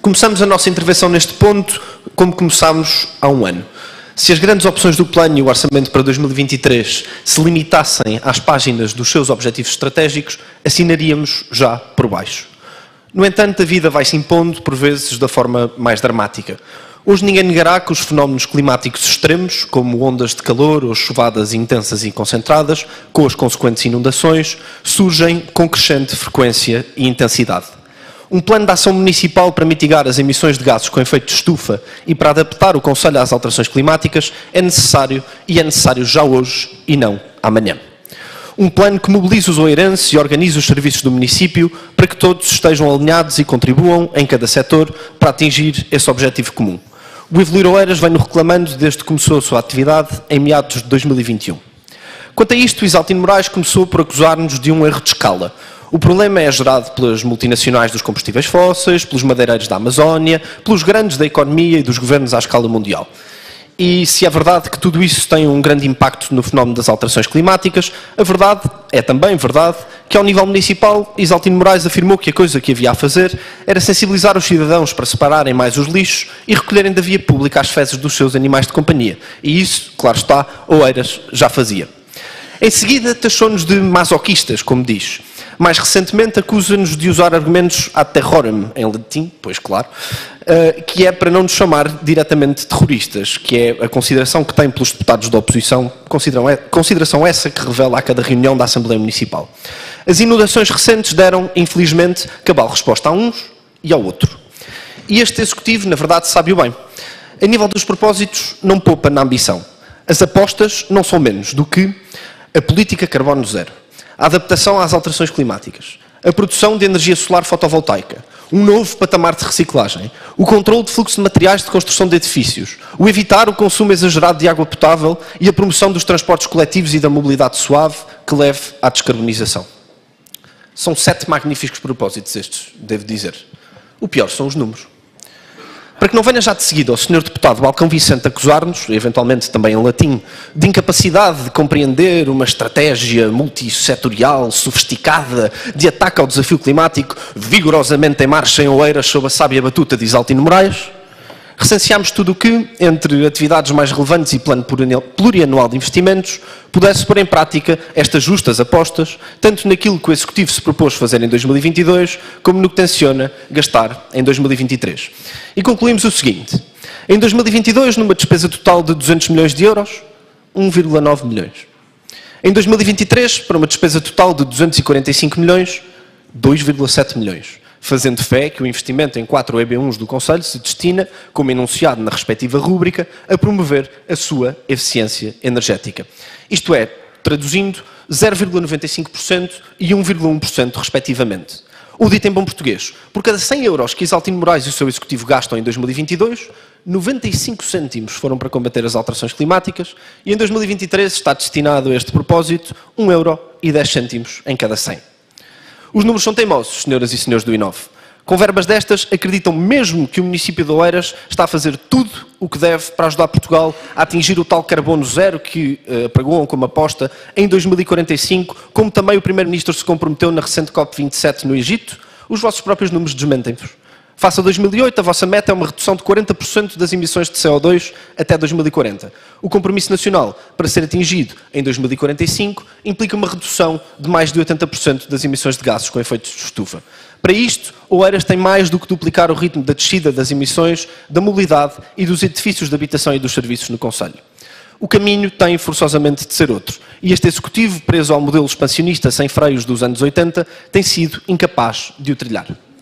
Começamos a nossa intervenção neste ponto como começámos há um ano. Se as grandes opções do plano e o orçamento para 2023 se limitassem às páginas dos seus objetivos estratégicos, assinaríamos já por baixo. No entanto, a vida vai se impondo, por vezes, da forma mais dramática. Hoje ninguém negará que os fenómenos climáticos extremos, como ondas de calor ou chuvadas intensas e concentradas, com as consequentes inundações, surgem com crescente frequência e intensidade. Um plano de ação municipal para mitigar as emissões de gases com efeito de estufa e para adaptar o Conselho às alterações climáticas é necessário já hoje e não amanhã. Um plano que mobilize os oeirenses e organize os serviços do município para que todos estejam alinhados e contribuam, em cada setor, para atingir esse objetivo comum. O Evoluir Oeiras vem-no reclamando desde que começou a sua atividade, em meados de 2021. Quanto a isto, Isaltino Moraes começou por acusar-nos de um erro de escala. O problema é gerado pelas multinacionais dos combustíveis fósseis, pelos madeireiros da Amazónia, pelos grandes da economia e dos governos à escala mundial. E se é verdade que tudo isso tem um grande impacto no fenómeno das alterações climáticas, a verdade é também verdade que, ao nível municipal, Isaltino Moraes afirmou que a coisa que havia a fazer era sensibilizar os cidadãos para separarem mais os lixos e recolherem da via pública as fezes dos seus animais de companhia. E isso, claro está, Oeiras já fazia. Em seguida, taxou-nos de masoquistas, como diz. Mais recentemente, acusa-nos de usar argumentos ad terrorem, em latim, pois claro, que é para não nos chamar diretamente de terroristas, que é a consideração que tem pelos deputados da oposição, consideração essa que revela a cada reunião da Assembleia Municipal. As inundações recentes deram, infelizmente, cabal resposta a uns e ao outro. E este Executivo, na verdade, sabe-o bem. A nível dos propósitos, não poupa na ambição. As apostas não são menos do que a política carbono zero, a adaptação às alterações climáticas, a produção de energia solar fotovoltaica, um novo patamar de reciclagem, o controle de fluxo de materiais de construção de edifícios, o evitar o consumo exagerado de água potável e a promoção dos transportes coletivos e da mobilidade suave que leve à descarbonização. São 7 magníficos propósitos estes, devo dizer. O pior são os números. Para que não venha já de seguida o Sr. Deputado Balcão Vicente acusar-nos, eventualmente também em latim, de incapacidade de compreender uma estratégia multissetorial, sofisticada, de ataque ao desafio climático, vigorosamente em marcha em Oeiras sob a sábia batuta de Isaltino Moraes, recenseámos tudo o que, entre atividades mais relevantes e plano plurianual de investimentos, pudesse pôr em prática estas justas apostas, tanto naquilo que o Executivo se propôs fazer em 2022, como no que tenciona gastar em 2023. E concluímos o seguinte: em 2022, numa despesa total de 200 milhões de euros, 1,9 milhões. Em 2023, para uma despesa total de 245 milhões, 2,7 milhões. Fazendo fé que o investimento em 4 EB1s do Conselho se destina, como enunciado na respectiva rúbrica, a promover a sua eficiência energética. Isto é, traduzindo, 0,95% e 1,1% respectivamente. Ou dito em bom português, por cada 100 euros que Isaltino Moraes e o seu Executivo gastam em 2022, 95 cêntimos foram para combater as alterações climáticas e em 2023 está destinado a este propósito 1,10 euro em cada 100. Os números são teimosos, senhoras e senhores do I9. Com verbas destas, acreditam mesmo que o município de Oeiras está a fazer tudo o que deve para ajudar Portugal a atingir o tal carbono zero que apregoam como aposta em 2045, como também o Primeiro-Ministro se comprometeu na recente COP27 no Egito? Os vossos próprios números desmentem-vos. Face a 2008, a vossa meta é uma redução de 40% das emissões de CO2 até 2040. O compromisso nacional, para ser atingido em 2045, implica uma redução de mais de 80% das emissões de gases com efeitos de estufa. Para isto, Oeiras tem mais do que duplicar o ritmo da descida das emissões, da mobilidade e dos edifícios de habitação e dos serviços no Conselho. O caminho tem forçosamente de ser outro. E este Executivo, preso ao modelo expansionista sem freios dos anos 80, tem sido incapaz de o trilhar.